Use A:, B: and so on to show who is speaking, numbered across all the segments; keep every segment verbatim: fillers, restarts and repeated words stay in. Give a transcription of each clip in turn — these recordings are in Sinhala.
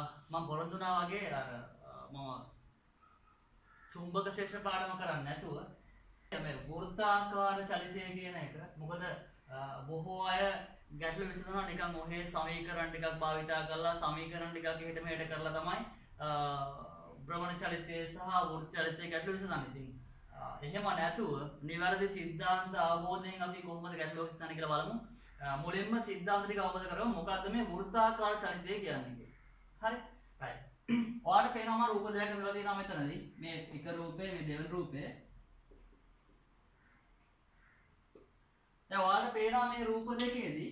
A: මම පොරොන්දුනා වගේ අර මම චුම්බක ශේෂ්ත්‍ර පාඩම කරන්නේ නැතුව මේ වෘත්තාකාර චලිතය කියන එක මොකද බොහෝ අය ගැටලු විසඳනවා නිකන් ඔහේ සමීකරණ ටිකක් භාවිතා කරලා සමීකරණ ටිකක් එහෙට මෙහෙට කරලා තමයි භ්‍රමණ චලිතය සහ වෘත්ත චලිතය ගැටලු විසඳන්නේ. ඉතින් එහෙම නැතුව නිවැරදි සිද්ධාන්ත අවබෝධයෙන් අපි කොහොමද ගැටලුවක් විසඳන්නේ කියලා බලමු. මුලින්ම සිද්ධාන්ත ටික අවබෝධ කරගමු. මොකද්ද මේ වෘත්තාකාර චලිතය කියන්නේ කියලා. හරි. right. ඔයාලට පේනවා මම රූප දෙකක් ඉඳලා තියෙනවා මෙතනදී. මේ එක රූපේ මේ දෙවෙනි රූපේ. දැන් ඔයාලට පේනවා මේ රූප දෙකේදී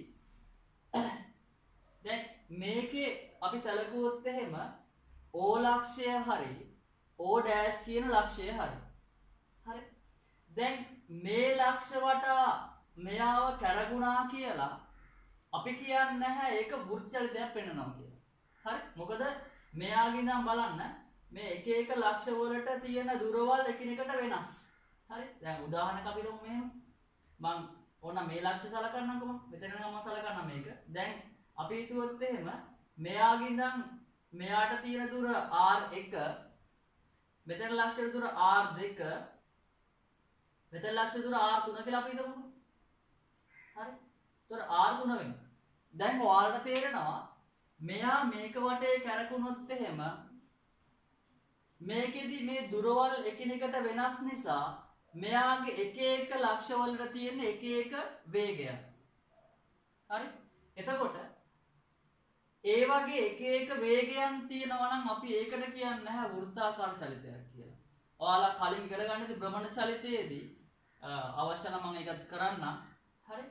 A: දැන් මේකේ අපි සැලකුවොත් එහෙම O ලක්ෂය හරි O dash කියන ලක්ෂය හරි. හරි. දැන් මේ ලක්ෂ වටා මෙයාව කරගුණා කියලා අපි කියන්නේ නැහැ ඒක වෘත්ත චලිතයක් පෙන්වනවා කියලා. හරි. මොකද මෙයාගේ ඉඳන් බලන්න මේ එක එක ලක්ෂ වලට තියෙන දුරවල් එකිනෙකට වෙනස්. හරි. දැන් උදාහරණයක් අපි දුමු මෙහෙම. මම ඕන මේ ලක්ෂ්‍ය සලකන්නම්කම. මෙතන නම් සලකන්න මේක. දැන් අපි හිතුවොත් එහෙම මෙයාගේ ඉඳන් මෙයාට තියෙන දුර R එක මෙතන ලක්ෂ්‍ය දුර R දෙක මෙතන ලක්ෂ්‍ය දුර R තුන කියලා අපි හිතමු. හරි. ඒතර R තුන වෙනවා. දැන් ඔයාලට තේරෙනවා මෙයා මේක වටේ කැරකුණොත් එහෙම මේකෙදි මේ දුරවල් එකිනෙකට වෙනස් නිසා මෙයාගේ එක එක ලක්ෂ වලට තියෙන එක එක වේගයක්. හරි. එතකොට ඒ වගේ එක එක වේගයන් තියෙනවා නම් අපි ඒකට කියන්නේ නැහැ වෘත්තාකාර චලිතයක් කියලා. ඔයාලා කලින් ඉගෙන ගන්න ඉතින් භ්‍රමණ චලිතයේදී අවශ්‍ය නම් මම ඒකත් කරන්නම්. හරි.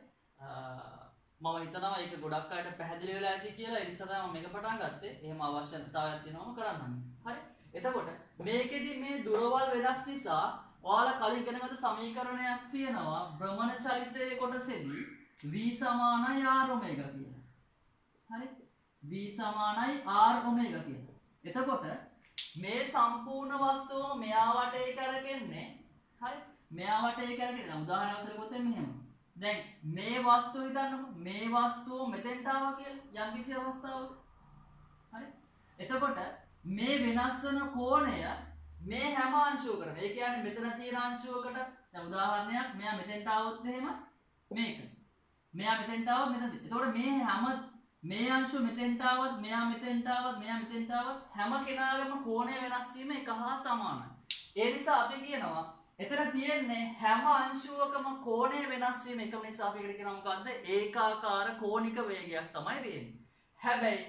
A: මම හිතනවා ඒක ගොඩක් අයට පැහැදිලි වෙලා ඇති කියලා. ඒ නිසා තමයි මම මේක පටන් ගත්තේ. එහෙම අවශ්‍යතාවයක් තියෙනවම කරන්නම්. හරි. එතකොට මේකෙදි මේ දුරවල් වෙනස් නිසා ඔයාලා කලින් ඉගෙන ගත්ත සමීකරණයක් තියෙනවා භ්‍රමණ චලිතයේ කොටසෙදී v සමානයි r ඔමේගා කියලා. හරි. v සමානයි r ඔමේගා කියලා. එතකොට මේ සම්පූර්ණ වස්තුවම මෙයා වටේ කරගෙන්නේ. හරි. මෙයා වටේ කරගෙන උදාහරණයක් වශයෙන් ගත්තොත් මෙහෙම. දැන් මේ වස්තුව හිතන්නකො මේ වස්තුව මෙතෙන්ට ආවා කියලා යම් කිසි අවස්ථාවක. හරි. එතකොට මේ වෙනස් වෙන කෝණය මේ හැම අංශුවකටම. ඒ කියන්නේ මෙතන තියෙන අංශුවකට දැන් උදාහරණයක් මෙයා මෙතෙන්ට ආවොත් එහෙම මේක. මෙයා මෙතෙන්ට ආවොත් මෙතනදී. එතකොට මේ හැම මේ අංශුව මෙතෙන්ට ආවොත් මෙයා මෙතෙන්ට ආවොත් මෙයා මෙතෙන්ට ආවොත් හැම කෙනාගේම කෝණය වෙනස් වීම එක හා සමානයි. ඒ නිසා අපි කියනවා එතන තියෙන්නේ හැම අංශුවකම කෝණය වෙනස් වීම එකම නිසා අපි ඒකට කියනවා මොකද්ද? ඒකාකාර කෝණික වේගයක් තමයි තියෙන්නේ. හැබැයි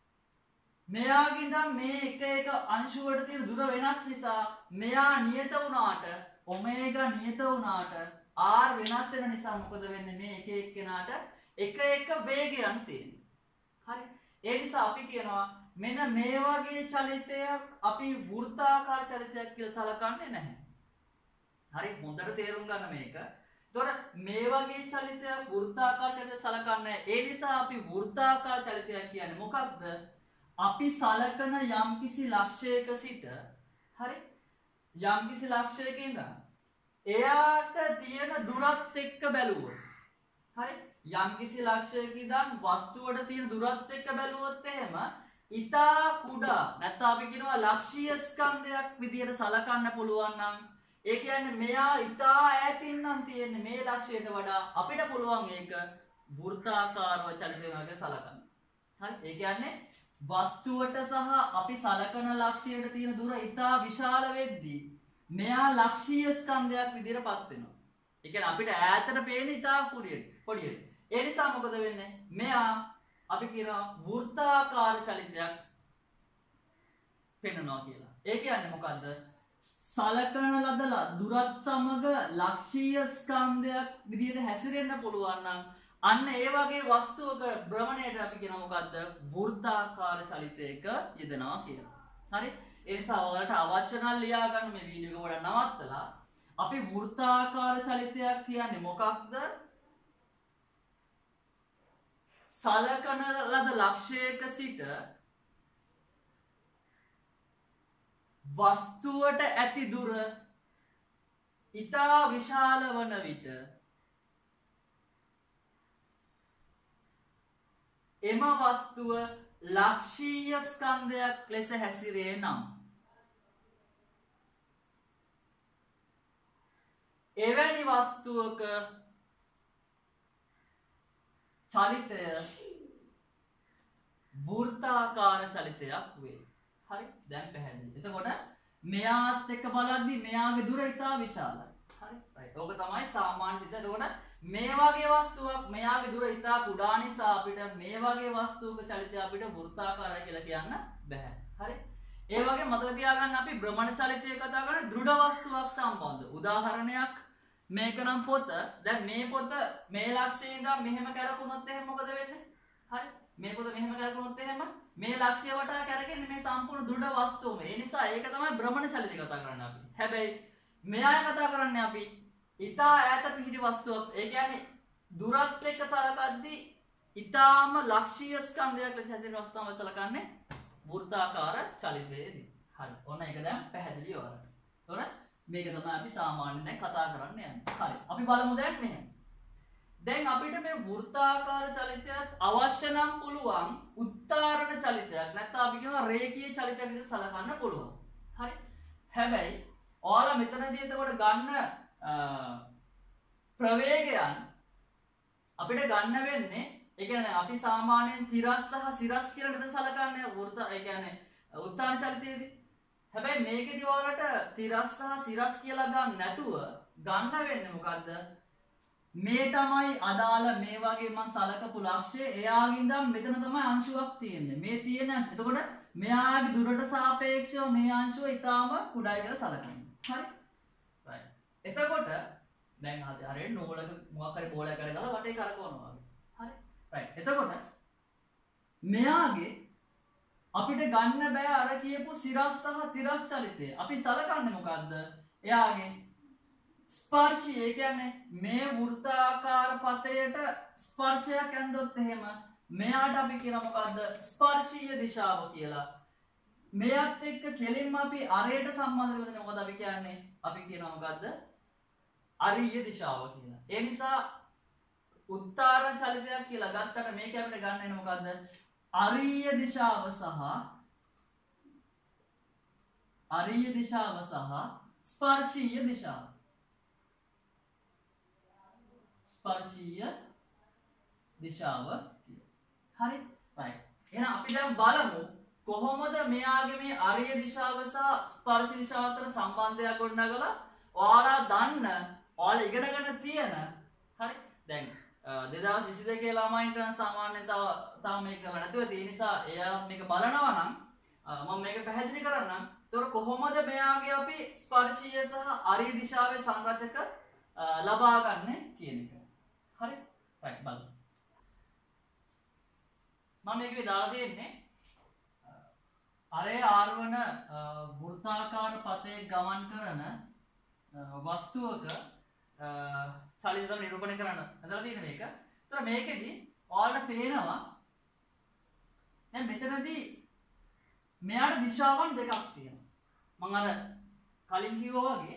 A: මෙයාගේ ඉඳන් මේ එක එක අංශු වලට තියෙන දුර වෙනස් නිසා මෙයා නියත වුණාට ඔමේගා නියත වුණාට r වෙනස් වෙන නිසා මොකද වෙන්නේ? මේ එක එක්කෙනාට එක එක වේගයන් තියෙනවා. හරි. ඒ නිසා අපි කියනවා මෙන්න මේ වගේ චලිතයක් අපි වෘත්තාකාර චලිතයක් කියලා සලකන්නේ නැහැ. හරි. හොඳට තේරුම් ගන්න මේක. ඒතොර මේ වගේ චලිතයක් වෘත්තාකාර චලිතයක් සලකන්නේ නැහැ. ඒ නිසා අපි වෘත්තාකාර චලිතයක් කියන්නේ මොකක්ද? අපි සලකන යම්කිසි ලක්ෂයක සිට හරි යම්කිසි ලක්ෂයක ඉඳන් එයාට තියෙන දුරත් එක්ක බැලුවොත් හරි යම්කිසි ලක්ෂයක ඉඳන් වස්තුවට තියෙන දුරත් එක්ක බැලුවොත් එහෙම ඊටා කුඩා නැත්නම් අපි කියනවා ලක්ෂීය ස්කන්ධයක් විදියට සලකන්න පුළුවන් නම් ඒ කියන්නේ මෙයා ඊටා ඈතින් නම් තියෙන්නේ මේ ලක්ෂයට වඩා අපිට පුළුවන් ඒක වෘත්තාකාරව චලිත වෙනවා කියලා සලකන්න. හරි. ඒ කියන්නේ වස්තුවට සහ අපි සලකන ලක්ෂයට තියෙන දුර ඉතා විශාල වෙද්දී මෙයා ලක්ෂීය ස්කන්ධයක් විදිහට පත් වෙනවා. ඒ කියන්නේ අපිට ඈතට පේන ඉතා පොඩියට පොඩියට. ඒ නිසා මොකද වෙන්නේ? මෙයා අපි කියනවා වෘත්තාකාර චලිතයක් පෙන්වනවා කියලා. ඒ කියන්නේ මොකද්ද? සලකන ලද දුරත් සමග ලක්ෂීය ස්කන්ධයක් විදිහට හැසිරෙන්න පුළුවන් නම් අන්න ඒ වගේ වස්තුවක භ්‍රමණයට අපි කියනවා මොකද්ද? වෘත්තාකාර චලිතයක යෙදෙනවා කියලා. හරි? ඒ නිසා ඔයාලට අවශ්‍ය නම් ලියා ගන්න මේ වීඩියෝ එක පොඩ්ඩක් නවත්තලා අපි වෘත්තාකාර චලිතයක් කියන්නේ මොකක්ද? සලකන ලද ලක්ෂයක සිට වස්තුවට ඇති දුර ඉතා විශාල වන විට එම වස්තුව ලක්ෂීය ස්කන්ධයක් ලෙස හැසිරේ නම් එවැනි වස්තුවක චලිතය වෘත්තාකාර චලිතයක් වේ. හරි දැන් පැහැදිලි. එතකොට මෙයාත් එක්ක බලද්දි මෙයාගේ දුර ඉතා විශාලයි. හරි right. ඕක තමයි සාමාන්‍ය සිත. එතකොට මේ වගේ වස්තුවක් මෙයාගේ දුර ඉතා කුඩා නිසා අපිට මේ වගේ වස්තුවක චලිතය අපිට වෘත්තාකාරයි කියලා කියන්න බෑ. හරි. ඒ වගේ මතක තියාගන්න අපි භ්‍රමණ චලිතය කතා කරන්නේ දෘඩ වස්තුවක් සම්බන්ධ. උදාහරණයක් මේක නම් පොත. දැන් මේ පොත මේ ලක්ෂයේ ඉඳන් මෙහෙම කරකුණොත් එහෙනම් මොකද වෙන්නේ? හරි. මේ පොත මෙහෙම කරකුණොත් එහෙම මේ ලක්ෂ්‍ය වටා කරගෙන මේ සම්පූර්ණ දෘඩ වස්තුවම. ඒ නිසා ඒක තමයි භ්‍රමණ චලිතය කතා කරන්නේ අපි. හැබැයි මෙයා කතා කරන්නේ අපි ඉතා ඈත පිහිටි වස්තුවක්. ඒ කියන්නේ දුරත් එක්ක සලකද්දී ඉතාම ලක්ෂීය ස්කන්ධයක් ලෙස හැසිරෙන වස්තුව තමයි සලකන්නේ වෘත්තාකාර චලිතයේදී. හරි. ඔන්න ඒක දැන් පැහැදිලි වරක්. තොර මේක තමයි අපි සාමාන්‍යයෙන් දැන් කතා කරන්න යන්නේ. හරි. අපි බලමු දැන් මෙහෙම. දැන් අපිට මේ වෘත්තාකාර චලිතයක් අවශ්‍ය නම් පුළුවන් උත්තරණ චලිතයක් නැත්නම් අපි කියනවා රේඛීය චලිතයක් විදිහට සලකන්න පුළුවන්. හරි. හැබැයි ඔයාලා මෙතනදී එතකොට ගන්න ප්‍රවේගයන් අපිට ගන්න වෙන්නේ ඒ කියන්නේ අපි සාමාන්‍යයෙන් තිරස් සහ සිරස් කියලා මෙතන සලකන්නේ වෘත්ත ඒ කියන්නේ උත්තරණ චලිතයේදී. හැබැයි මේකෙදි ඔයාලට තිරස් සහ සිරස් කියලා ගන්න නැතුව ගන්න වෙන්නේ මොකද්ද? මේ තමයි අදාළ මේ වගේ මම සලකපු ලක්ෂ්‍යය. එයාගෙන් ඉඳන් මෙතන තමයි අංශුවක් තියෙන්නේ. මේ තියෙන එතකොට මෙයාගේ දුරට සාපේක්ෂව මේ අංශුව ඊටාම කුඩායි කියලා සලකන්නේ. හරි? right. එතකොට දැන් හරියට නූලක මොකක් හරි බෝලයක් අරගෙන ගාලා වටේ කරකවනවා වගේ. හරි? right. එතකොට මෙයාගේ අපිට ගන්න බෑ අර කියපු සිරස් සහ තිරස් චලිතය. අපි සලකන්නේ මොකද්ද? එයාගේ ස්පර්ශය. ඒ කියන්නේ මේ වෘත්තාකාර පතයට ස්පර්ශයක් ඇන්දොත් එහෙම මෙයාට අපි කියන මොකද්ද? ස්පර්ශීය දිශාව කියලා. මෙයත් එක්ක කෙලින්ම අපි අරයට සම්බන්ධ කරලා දෙන මොකද අපි කියන්නේ? අපි කියනවා මොකද්ද? අරීය දිශාව කියලා. ඒ නිසා උත්තරණ චලිතයක් කියලා ගත්තට මේක අපිට ගන්න වෙන මොකද්ද? අරීය දිශාව සහ අරීය දිශාව සහ ස්පර්ශීය දිශාව. ස්පර්ශීය දිශාව කියලා. හරි? right. එහෙනම් අපි දැන් බලමු කොහොමද මෙයාගේ මේ අරීය දිශාව සහ ස්පර්ශ දිශාව අතර සම්බන්ධයක් ගොඩනගලා ඔයාලා දන්න ඔයාලා ඉගෙනගෙන තියෙන හරි දැන් දෙදාස් විසි දෙකේ ළමයින්ට සාමාන්‍යයෙන් තව තව මේක කරලා නැතුව ඒ නිසා එයා මේක බලනවා නම් මම මේක පැහැදිලි කරන්නම්. ඒතකොට කොහොමද මෙයාගේ අපි ස්පර්ශීය සහ අරීය දිශාවේ සංරචක ලබා ගන්න කියන එක. හරි? right බලමු. මම මේකේ දාලා තියෙන්නේ අරේ ආර් වන වෘත්තාකාර පතේ ගමන් කරන වස්තුවක චලිත නිරූපණය කරන්න හදලා තියෙන මේක. ඒතර මේකෙදි ඔයාලට පේනවා දැන් මෙතනදී මෙයාට දිශාවන් දෙකක් තියෙනවා. මම අර කලින් කිව්වා වගේ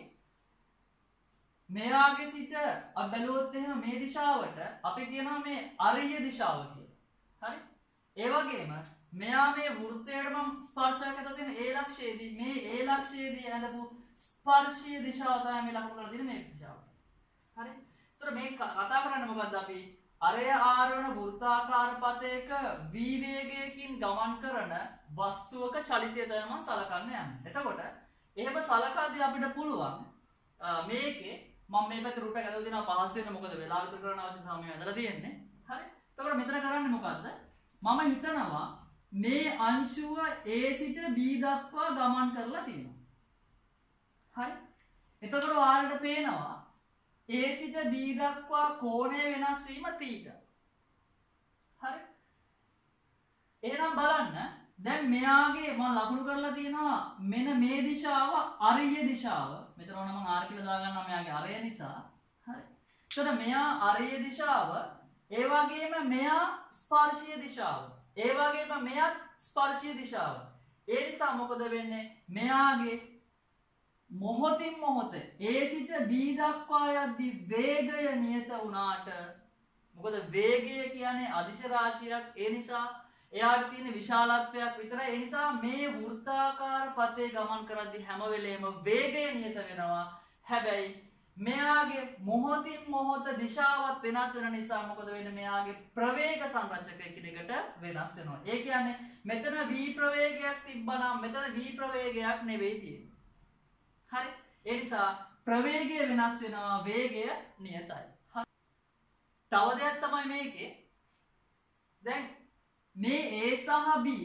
A: මෙයාගේ සිට අපි බැලුවොත් එහෙම මේ දිශාවට අපි කියනවා මේ අරීය දිශාව කියලා. හරි? ඒ වගේම මෙයා මේ වෘත්තයට මම ස්පර්ශයක් අත දෙන ඒ ලක්ෂයේදී මේ ඒ ලක්ෂයේදී ඇඳපු ස්පර්ශීය දිශාව තමයි මේ ලකුණු කරලා දෙන මේ දිශාව. හරි? ඒතර මේ කතා කරන්නේ මොකද්ද අපි? අරය ආර් වන වෘත්තාකාර පතයක v වේගයකින් ගමන් කරන වස්තුවක චලිතය තමයි සලකන්න යන්නේ. එතකොට එහෙම සලකද්දී අපිට පුළුවන් මේකේ මම මේ පැත්තේ රූපයක් ඇදලා දෙනවා පහසු වෙන මොකද වෙලාව විතර කරන්න අවශ්‍ය සමය ඇදලා තියෙන්නේ. හරි? එතකොට මෙතන කරන්නේ මොකද්ද? මම හිතනවා මේ අංශුව A සිට B දක්වා ගමන් කරලා තියෙනවා. හරි? එතකොට ඔයාලට පේනවා A සිට B දක්වා කෝණය වෙනස් වීම θ. හරි? එහෙනම් බලන්න දැන් මෙයාගේ මම ලකුණු කරලා තියෙනවා මෙන්න මේ දිශාව අරීය දිශාව. මෙතන ඕන මම R කියලා දාගන්නවා මෙයාගේ අරය නිසා. හරි? එතකොට මෙයා අරීය දිශාව ඒ වගේම මෙයා ස්පර්ශීය දිශාව. ඒ වගේම මෙයත් ස්පර්ශීය දිශාව. ඒ නිසා මොකද වෙන්නේ? මෙයාගේ මොහොතින් මොහොත A සිට B දක්වා යද්දී වේගය නියත වුණාට මොකද වේගය කියන්නේ අදිශ රාශියක්. ඒ නිසා එයාට තියෙන විශාලත්වයක් විතරයි. ඒ නිසා මේ වෘත්තාකාර පතේ ගමන් කරද්දී හැම වෙලේම වේගය නියත වෙනවා. හැබැයි මෙයාගේ මොහොතින් මොහොත දිශාවත් වෙනස් වෙන නිසා මොකද වෙන්නේ? මෙයාගේ ප්‍රවේග සංරචක එකිනෙකට වෙනස් වෙනවා. ඒ කියන්නේ මෙතන v ප්‍රවේගයක් තිබ්බනම් මෙතන v ප්‍රවේගයක් නෙවෙයි තියෙන්නේ. හරි? ඒ නිසා ප්‍රවේගය වෙනස් වෙනවා, වේගය නියතයි. හරි. තව දෙයක් තමයි මේකේ. දැන් මේ a සහ b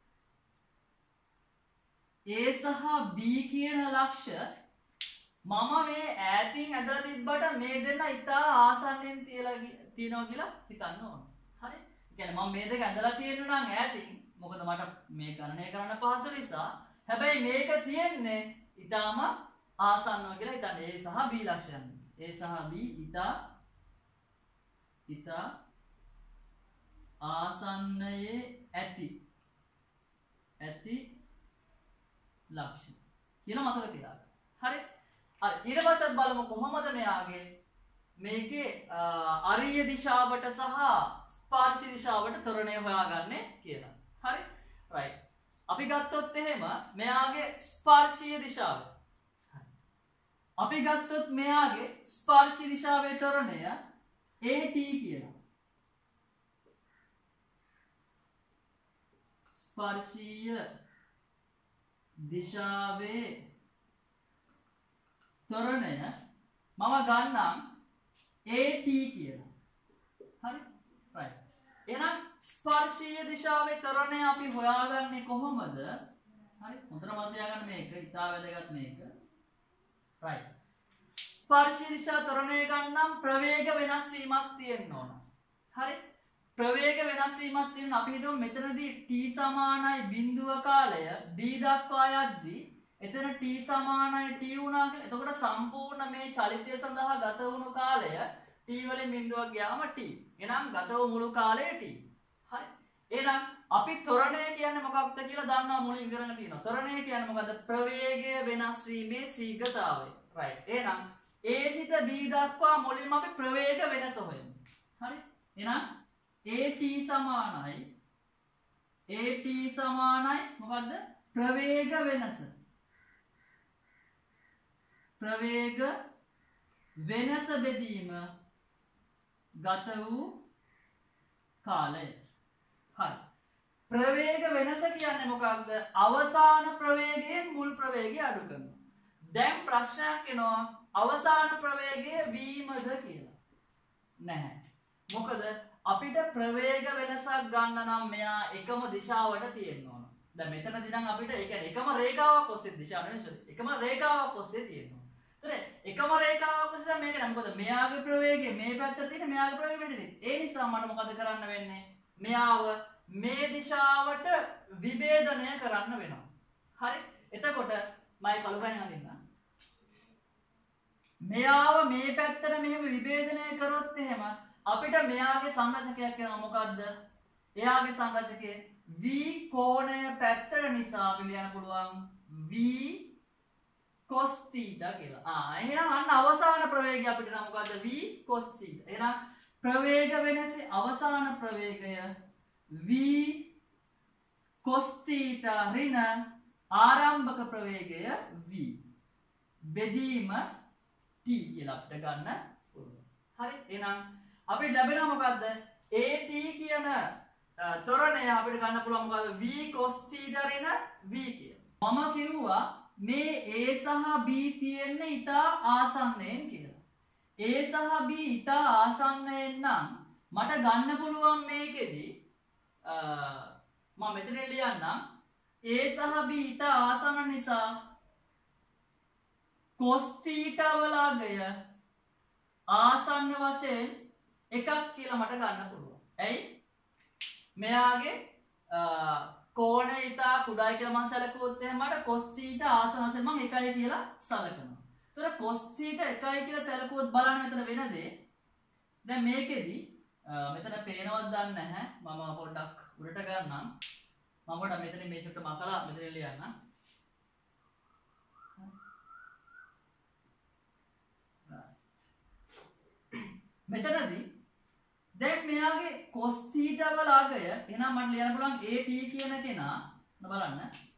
A: a සහ b කියන ලක්ෂ මම මේ ඈතින් ඇදලා තිබ්බට මේ දෙන්න ඉතා ආසන්නෙන් තියලා තියනවා කියලා හිතන්න ඕන. හරි? ඒ කියන්නේ මම මේ දෙක ඇදලා තියෙනවා නම් ඈතින් මොකද මට මේ ගණනය කරන්න පහසු නිසා. හැබැයි මේක තියෙන්නේ ඉතාම ආසන්නව කියලා හිතන්න. a සහ b ලක්ෂයන්. a සහ b ඉතා ඉතා ආසන්නයේ ඇති ඇති ලක්ෂ කියලා මතක තියාගන්න. හරි? හරි, ඊට පස්සේ බලමු කොහොමද මෙයාගේ මේකේ අරීය දිශාවට සහ ස්පර්ශ දිශාවට ත්වරණය හොයාගන්නේ කියලා. හරි? රයිට්. අපි ගත්තොත් එහෙම මෙයාගේ ස්පර්ශීය දිශාව. හරි. අපි ගත්තොත් මෙයාගේ ස්පර්ශ දිශාවේ ත්වරණය at කියලා. ස්පර්ශීය දිශාවේ ත්වරණය මම ගන්නම් at කියලා. හරි? රයිට්. එහෙනම් ස්පර්ශීය දිශාවේ ත්වරණය අපි හොයාගන්නේ කොහොමද? හරි? හොඳට මතක තියාගන්න මේක. ඉතා වැදගත් මේක. රයිට්. ස්පර්ශීය දිශා ත්වරණය ගන්නම් ප්‍රවේග වෙනස් වීමක් තියෙන්න ඕන. හරි? ප්‍රවේග වෙනස් වීමක් තියෙන අපි හිතමු මෙතනදී t සමානයි බිඳුව කාලය b දක්වා යද්දී එතන t සමානයි t වුණා කියලා. එතකොට සම්පූර්ණ මේ චලිතය සඳහා ගත වුණු කාලය t වලින් බිඳුවක් ගියාම t. එහෙනම් ගත වූ මුළු කාලය t. හරි. එහෙනම් අපි ත්වරණය කියන්නේ මොකක්ද කියලා දන්නවා මුලින් ඉගෙනගෙන තියෙනවා. ත්වරණය කියන්නේ මොකද්ද? ප්‍රවේගය වෙනස් වීමේ ශීඝ්‍රතාවය. රයිට්. එහෙනම් a සිට b දක්වා මුලින්ම අපි ප්‍රවේග වෙනස හොයමු. හරි. එහෙනම් at සමානයි at සමානයි මොකද්ද? ප්‍රවේග වෙනස. ප්‍රවේග වෙනස බෙදීම ගත වූ කාලය. හරි. ප්‍රවේග වෙනස කියන්නේ මොකක්ද? අවසාන ප්‍රවේගයෙන් මුල් ප්‍රවේගය අඩු කරනවා. දැන් ප්‍රශ්නයක් එනවා අවසාන ප්‍රවේගය වීමද කියලා. නැහැ. මොකද අපිට ප්‍රවේග වෙනසක් ගන්න නම් මෙයා එකම දිශාවට තියෙන්න ඕන. දැන් මෙතනදී නම් අපිට ඒ කියන්නේ එකම රේඛාවක් ඔස්සේ දිශාව නෙවෙයි එකම රේඛාවක් ඔස්සේ තියෙනවා. එකම රේඛාවක් ඔස්සේ මේක නෑ. මොකද මෙයාගේ ප්‍රවේගය මේ පැත්තට තියෙන මෙයාගේ ප්‍රවේගය මෙතන තියෙන. ඒ නිසා මට මොකද කරන්න වෙන්නේ? මෙයාව මේ දිශාවට විභේදනය කරන්න වෙනවා. හරි? එතකොට මම කළු පැන අඳින්න. මෙයාව මේ පැත්තට මෙහෙම විභේදනය කරොත් එහෙම අපිට මෙයාගේ සංරචකයක් වෙනවා මොකද්ද? එයාගේ සංරචකය v කෝණය පැත්තට නිසා අපි ලියන්න පුළුවන් v cos theta කියලා. ආ එහෙනම් අන්න අවසාන ප්‍රවේගය අපිට නම් මොකද්ද? v cos theta. එහෙනම් ප්‍රවේග වෙනසේ අවසාන ප්‍රවේගය v cos theta ඍණ ආරම්භක ප්‍රවේගය v බෙදීම t කියලා අපිට ගන්න පුළුවන්. හරි? එහෙනම් අපිට ලැබෙනවා මොකද්ද? at කියන ත්වරණය අපිට ගන්න පුළුවන් මොකද්ද? v cos theta ඍණ v කියලා. මම කිව්වා මේ a සහ b තියෙන්නේ ඉතා ආසන්නයෙන් කියලා. a සහ b ඉතා ආසන්නයෙන් නම් මට ගන්න පුළුවන් මේකෙදි මම මෙතන ලියන්නම් a සහ b ඉතා ආසන්න නිසා cos theta වලගය ආසන්න වශයෙන් එකක් කියලා මට ගන්න පුළුවන්. ඇයි? මෙයාගේ කෝණය ඉතා කුඩායි කියලා මම සැලකුවොත් එහෙනම් මට cos theta ආසන්න වශයෙන් මම එකයි කියලා සැලකනවා. ඒතර cos theta එකයි කියලා සැලකුවොත් බලන්න මෙතන වෙන දේ. දැන් මේකෙදි මෙතන පේනවද දන්නේ නැහැ. මම පොඩ්ඩක් උඩට ගන්නම්. මම පොඩ්ඩක් මෙතන මේ චුට්ට මකලා මෙතන ලියන්නම්. මෙතනදී දැන් මෙයාගේ cos theta වල අගය එහෙනම් මට ලියන්න පුළුවන් at කියන කෙනා බලන්න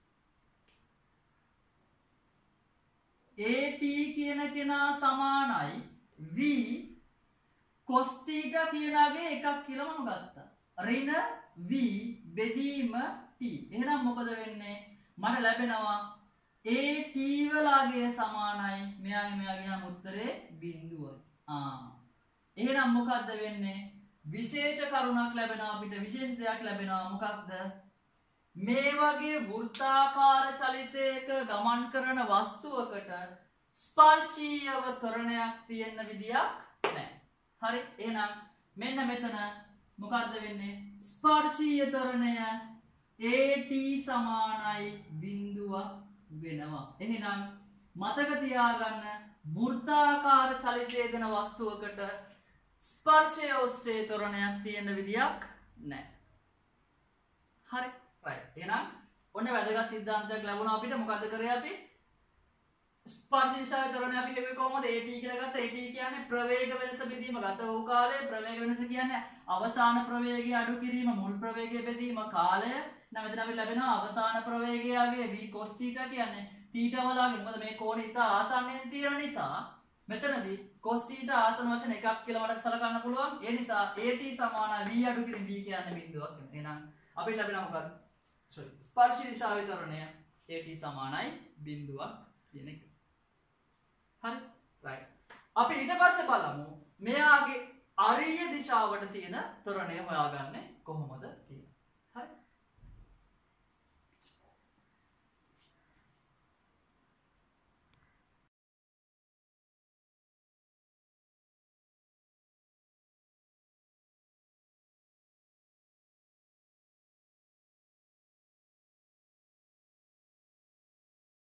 A: at කියන කෙනා සමානයි v cos theta කියන අගේ එකක් කියලා මම ගත්තා. ඍණ v බෙදීම t. එහෙනම් මොකද වෙන්නේ? මට ලැබෙනවා at වල අගය සමානයි මෙයාගේ මෙයාගේ නම් උත්තරේ බිංදුවයි. ආ එහෙනම් මොකද්ද වෙන්නේ? විශේෂ කරුණක් ලැබෙනවා අපිට විශේෂ දෙයක් ලැබෙනවා මොකක්ද? මේ වගේ වෘත්තාකාර චලිතයක ගමන් කරන වස්තුවකට ස්පර්ශීයව ත්වරණයක් තියෙන විදියක් නැහැ. හරි එහෙනම් මෙන්න මෙතන මොකද්ද වෙන්නේ? ස්පර්ශීය ත්වරණය at සමානයි බිංදුවක් වෙනවා. එහෙනම් මතක තියාගන්න වෘත්තාකාර චලිතය දෙන වස්තුවකට ස්පර්ශය ඔස්සේ ත්වරණයක් තියෙන විදියක් නැහැ. හරි right. එහෙනම් ඔන්න වැදගත් සිද්ධාන්තයක් ලැබුණා අපිට. මොකද්ද කරේ අපි? ස්පර්ශ දිශාවේ ත්වරණය අපි හෙව්වේ කොහොමද? at කියලා ගත්තා. at කියන්නේ ප්‍රවේග වෙනස බෙදීම. ගත වූ කාලයේ ප්‍රවේග වෙනස කියන්නේ අවසාන ප්‍රවේගය අඩු කිරීම, මුල් ප්‍රවේගය බෙදීම කාලය. නම් මෙතන අපිට ලැබෙනවා අවසාන ප්‍රවේගයගේ v cos theta කියන්නේ theta වලගේ. මොකද මේ කෝණය ඉතා ආසන්නයෙන් තියෙන නිසා මෙතනදී cos theta ආසන වශයෙන් එකක් කියලා මට සලකන්න පුළුවන්. ඒ නිසා at සමානයි v අඩු කිරීම v කියන්නේ බිංදුවක් වෙනවා. එහෙනම් අපිට ලැබෙනවා මොකක්ද? sorry ස්පර්ශ දිශාවේ ත්වරණය at සමානයි බිංදුවක් කියන එක. හරි right. අපි ඊට පස්සේ බලමු මෙයාගේ අරිය දිශාවට තියෙන ත්වරණය හොයාගන්නේ කොහොමද